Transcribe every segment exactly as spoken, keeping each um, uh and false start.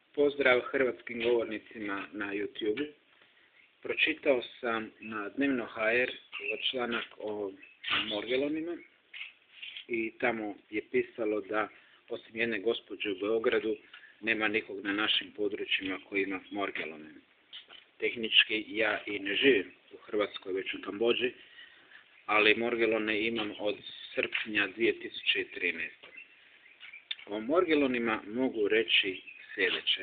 Pozdrav hrvatskim govornicima na YouTube. Pročitao sam na Dnevno ha er članak o Morgelonima i tamo je pisalo da osim jedne gospođe u Beogradu nema nikog na našim područjima koji ima Morgelone. Tehnički ja i ne živim u Hrvatskoj, već u Kambodži, ali Morgelone imam od srpnja dvije tisuće trinaeste. O Morgelonima mogu reći sljedeće.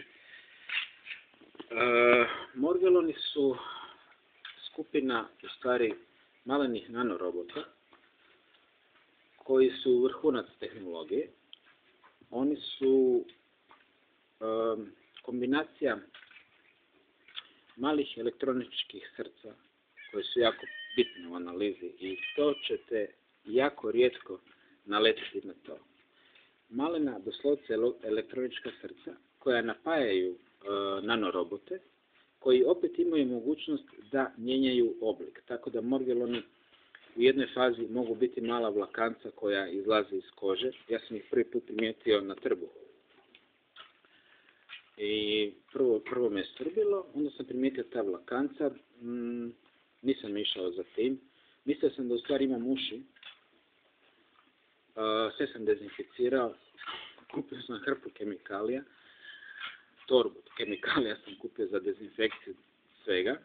E, Morgeloni su skupina, u stvari, malenih nanorobota koji su vrhunac tehnologije. Oni su e, kombinacija malih elektroničkih srca koje su jako bitne u analizi i to ćete jako rijetko naletiti na to. Malena, doslovce elektronička srca koja napajaju e, nanorobote koji opet imaju mogućnost da mijenjaju oblik. Tako da Morgeloni u jednoj fazi mogu biti mala vlakanca koja izlazi iz kože. Ja sam ih prvi put primijetio na trbuhu. I prvo, prvo me je strbilo, onda sam primijetio ta vlakanca, mm, nisam išao za tim. Mislio sam da u stvari imam uši. Uh, sve sam dezinficirao, kupio sam hrpu kemikalija, torbu kemikalija sam kupio za dezinfekciju svega.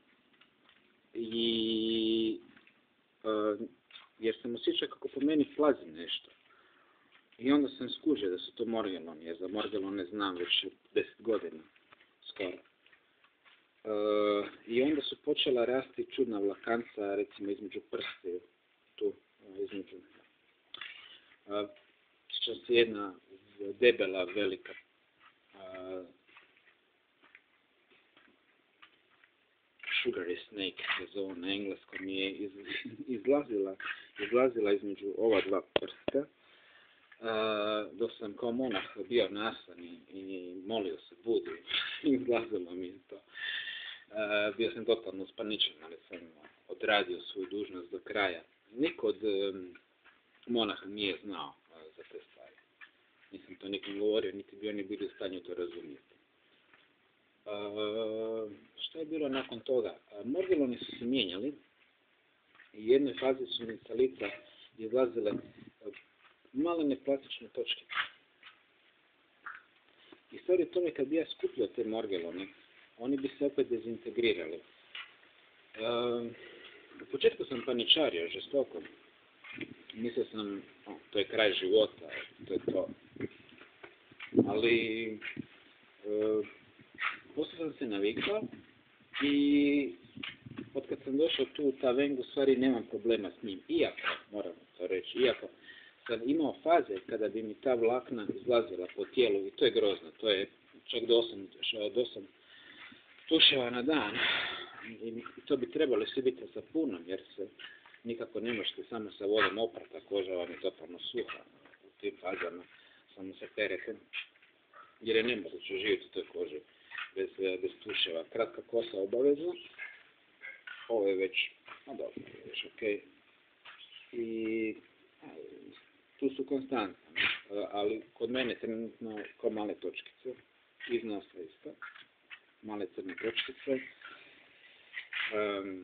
I uh, jer sam osjećao kako po meni plazi nešto. I onda sam skužio da su to Morgeloni, jer za Morgelone znam već deset godina, skoro. Uh, I onda su počela rasti čudna vlakanca, recimo između prsti, tu, između. Uh, Sjećam se jedna debela, velika uh, sugary snake, se zove na engleskom, mi je iz, izlazila, izlazila između ova dva prsta. Uh, dok sam kao monah bio nasan i, i molio se budi, izlazilo mi je to. Uh, bio sam totalno uspaničen, ali sam odradio svoju dužnost do kraja. Niko od um, monaha nije znao uh, za te stvari. Nisam to nikom govorio, niti bi oni bili u stanju to razumjeti. Uh, što je bilo nakon toga? Uh, Morgeloni su se mijenjali i u jednoj fazi su mi sa lica izlazile uh, malene plastične točke. I stvari u tome kad bi ja skupljao te Morgelone, oni bi se opet dezintegrirali. Uh, u početku sam paničario žestoko. Mislio sam, o, to je kraj života, to je to. Ali uh, poslije sam se navikao i od kad sam došao tu u Tavengu, stvari nemam problema s njim. Iako, moram to reći, iako sam imao faze kada bi mi ta vlakna izlazila po tijelu i to je grozno, to je čak do osam, do osam tuševa na dan. I to bi trebalo svi biti sa punom, jer se nikako ne možete samo sa vodom oprati, koža vam je totalno suha u tim fazama, samo se perete, jer je nemoguće živjeti u toj koži bez, bez tuševa. Kratka kosa obavezno, ovo je već, no dobro, je već ok. I tu su konstantne, ali kod mene trenutno kao male točkice, iz nosa isto, male crne točkice. Um,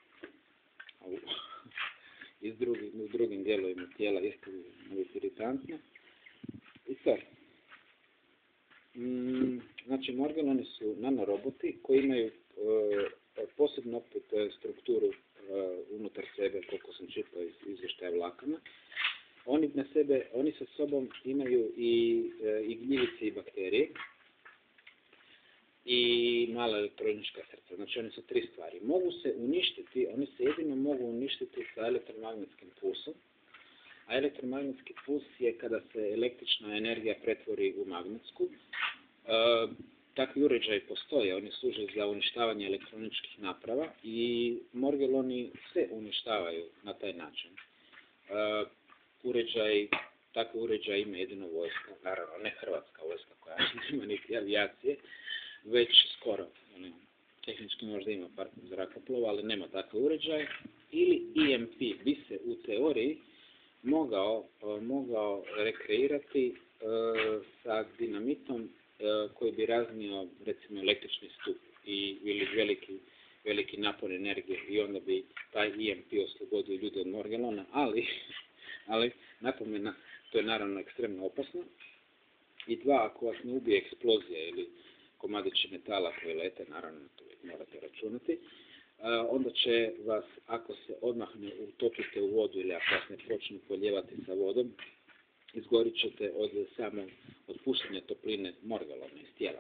i s drugim, s drugim dijelovima tijela isto biti iritantno. I to. Mm, znači, Morgeloni su nanoroboti koji imaju uh, posebnu opet strukturu uh, unutar sebe, koliko sam čitao iz izvještaja vlakana. Oni na sebe, oni sa sobom imaju i, uh, i gljivice i bakterije i mala elektronička srca. Znači, oni su tri stvari. Mogu se uništiti, oni se jedino mogu uništiti sa elektromagnetskim pulsom, a elektromagnetski puls je kada se električna energija pretvori u magnetsku. E, takvi uređaji postoje, oni služe za uništavanje elektroničkih naprava i Morgeloni se uništavaju na taj način. E, uređaj, takvi uređaj ima jedino vojska, naravno ne hrvatska vojska koja nema niti avijacije, već skoro, ne, tehnički možda ima par zrakoplova, ali nema takav uređaj. Ili E M P bi se u teoriji mogao, mogao rekreirati uh, sa dinamitom koji bi raznio recimo električni stup i, ili veliki, veliki napor energije i onda bi taj E M P oslobodio ljude od morgelona, ali, ali napomena, to je naravno ekstremno opasno. I dva, ako vas ne ubije eksplozija ili komadići metala koji lete, naravno to morate računati, onda će vas, ako se odmah ne utopite u vodu ili ako vas ne počnu poljevati sa vodom, izgorit ćete od samog otpuštanja topline morgelona iz tijela.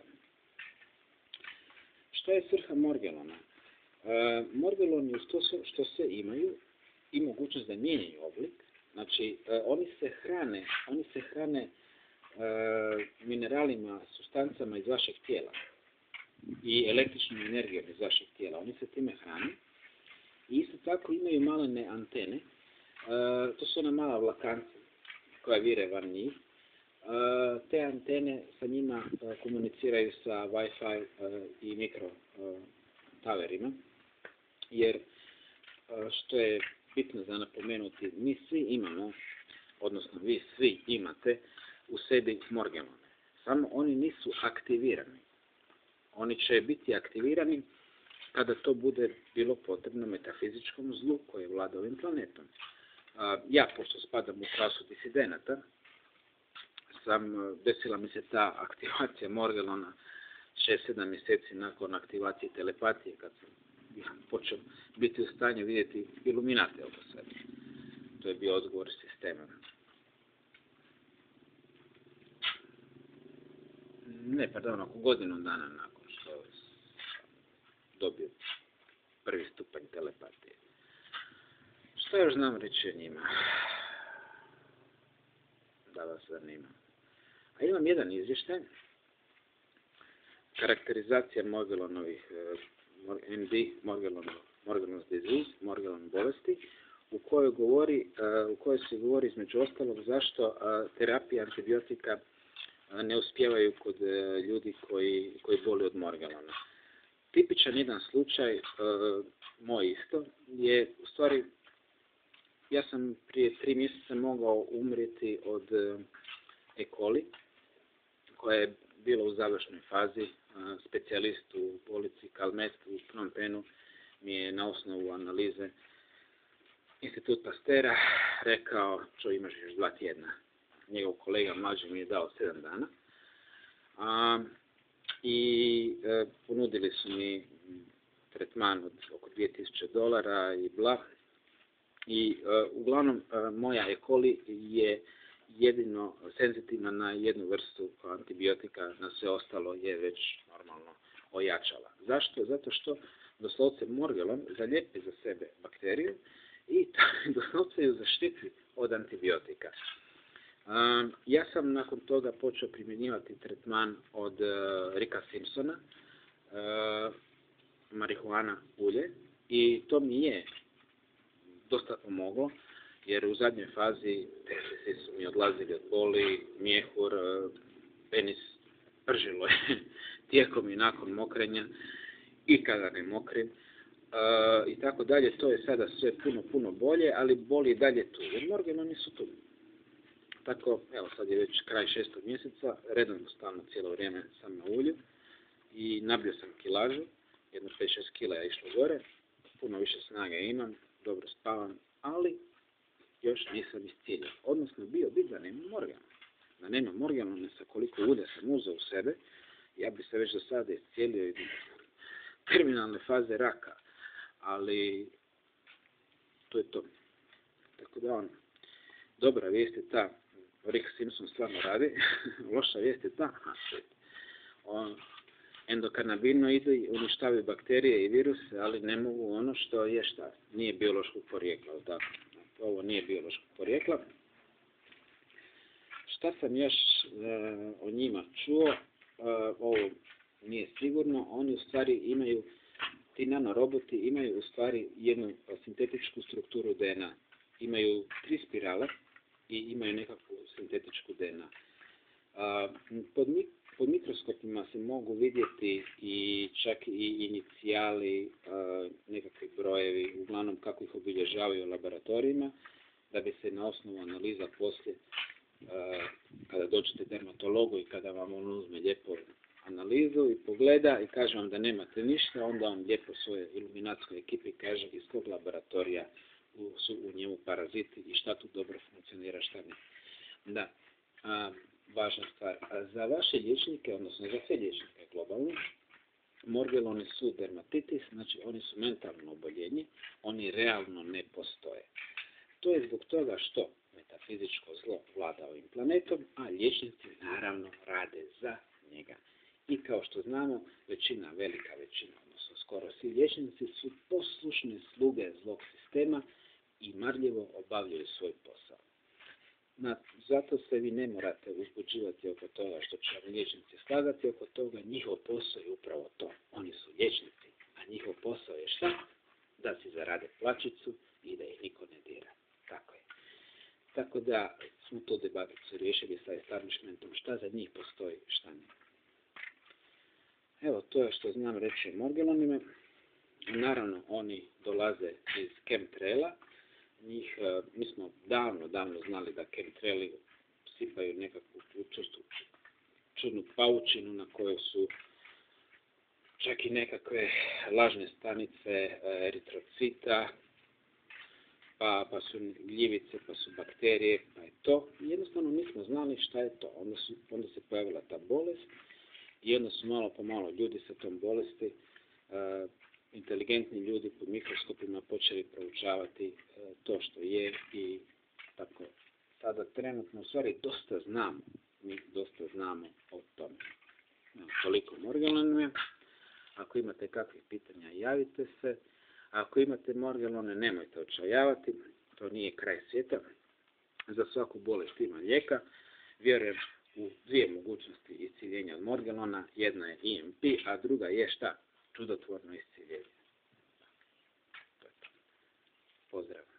Što je svrha morgelona? E, morgeloni uz to što sve imaju i mogućnost da mijenjaju oblik, znači e, oni se hrane, oni se hrane e, mineralima, supstancama iz vašeg tijela i električnom energijom iz vašeg tijela. Oni se time hrane i isto tako imaju malene antene. E, to su ona mala vlakanca koja vire van njih. E, te antene sa njima e, komuniciraju sa Wi-Fi e, i mikro e, taverima, jer e, što je bitno za napomenuti, mi svi imamo, odnosno vi svi imate u sebi morgelone. Samo oni nisu aktivirani. Oni će biti aktivirani kada to bude bilo potrebno metafizičkom zlu koje vlada ovim planetom. Ja, pošto spadam u klasu disidenata, sam, desila mi se ta aktivacija morgelona šest sedam mjeseci nakon aktivacije telepatije, kad sam počeo biti u stanju vidjeti iluminate oko sebe. To je bio odgovor sistema. Ne, pardon, oko godinu dana nakon što dobio prvi stupanj telepatije. Što još znam reći o njima? Da vas zanima. A imam jedan izvještaj. Karakterizacija Morgelonovih M D, Morgelon's disease, Morgelon bolesti, u kojoj govori, u kojoj se govori između ostalog zašto terapija antibiotika ne uspijevaju kod ljudi koji, koji boli od morgelona. Tipičan jedan slučaj, moj isto, je u stvari, ja sam prije tri mjeseca mogao umrijeti od E. coli, koja je bila u završnoj fazi. Specijalist u bolnici Calmet u Phnom Penhu mi je na osnovu analize Institut Pastera rekao, čo imaš još dva tjedna. Njegov kolega mlađi mi je dao sedam dana. A, I e, ponudili su mi tretman od oko dvije tisuće dolara i bla. I e, uglavnom e, moja E. coli je jedino senzitivna na jednu vrstu antibiotika, na sve ostalo je već normalno ojačala. Zašto? Zato što doslovce morgelon zalijepi za sebe bakteriju i doslovce ju zaštiti od antibiotika. Um, ja sam nakon toga počeo primjenjivati tretman od uh, Ricka Simpsona, uh, marihuana ulje, i to mi je dosta pomoglo, jer u zadnjoj fazi svi su mi odlazili od boli, mjehur, uh, penis pržilo je tijekom i nakon mokrenja i kada ne mokrim. Uh, i tako dalje. To je sada sve puno, puno bolje, ali boli dalje tu, jer morgeloni su tu. Tako, evo sad je već kraj šestog mjeseca, redovno stalno cijelo vrijeme sam na ulju i nabio sam kilažu, jedno pet šest kila je išlo gore, puno više snage imam, dobro spavam, ali još nisam iscijelio. Odnosno bio bi da nema morgelona. Da nema morgelona sa koliko ulja sam uzeo u sebe, ja bi se već do sada iscijelio i terminalne faze raka, ali to je to. Tako da ono, dobra vijest je ta, Rick Simpson stvarno radi, loša vijest je ta, endokanabinoidi uništavaju bakterije i viruse, ali ne mogu ono što je šta, nije biološkog porijekla, tako. Ovo nije biološkog porijekla. Šta sam još uh, o njima čuo, uh, ovo nije sigurno, oni u stvari imaju, ti nanoroboti imaju u stvari jednu sintetičku strukturu D N A. Imaju tri spirale i imaju nekakvu sintetičku D N A. Uh, pod, pod mikroskopima se mogu vidjeti i čak i inicijali, uh, nekakvi brojevi, uglavnom kako ih obilježavaju u laboratorijima, da bi se na osnovu analiza poslije kada dođete dermatologu i kada vam on uzme lijepo analizu i pogleda i kaže vam da nemate ništa, onda on lijepo svoje iluminatskoj ekipi kaže iz kog laboratorija su u njemu paraziti i šta tu dobro funkcionira, šta ne. Da, a, važna stvar. A za vaše liječnike, odnosno za sve liječnike globalno, morgeloni su dermatitis, znači oni su mentalno oboljenje, oni realno ne postoje. To je zbog toga što metafizičko zlo vlada ovim planetom, a liječnici naravno rade za njega. I kao što znamo, većina, velika većina, odnosno skoro svi liječnici su poslušne sluge zlog sistema i marljivo obavljaju svoj posao. Na, zato se vi ne morate uzbuđivati oko toga što će vam liječnici slagati oko toga, njihov posao je upravo to. Oni su liječnici, a njihov posao je šta? Da si zarade plačicu i da ih niko ne dira. Tako je. Tako da smo to debakicu riješili sa establishmentom, šta za njih postoji, šta ne. Evo, to je što znam reći o morgelonima. Naravno, oni dolaze iz chemtraila. Njih, mi smo davno, davno znali da chemtraili sipaju nekakvu čustu, čudnu paučinu na kojoj su čak i nekakve lažne stanice eritrocita, pa, pa su gljivice, pa su bakterije, pa je to. Jednostavno nismo znali šta je to. Onda, su, onda se pojavila ta bolest i onda su malo po malo ljudi sa tom bolesti, uh, inteligentni ljudi pod mikroskopima počeli proučavati uh, to što je i tako. Sada trenutno u stvari dosta znamo, mi dosta znamo o tome. Evo, toliko morgelonima. Ako imate kakvih pitanja, javite se. Ako imate morgelone, nemojte očajavati, to nije kraj svijeta. Za svaku bolest ima lijeka. Vjerujem u dvije mogućnosti isciljenja od morgelona. Jedna je E M P, a druga je šta? Čudotvorno isciljenje. Pozdrav.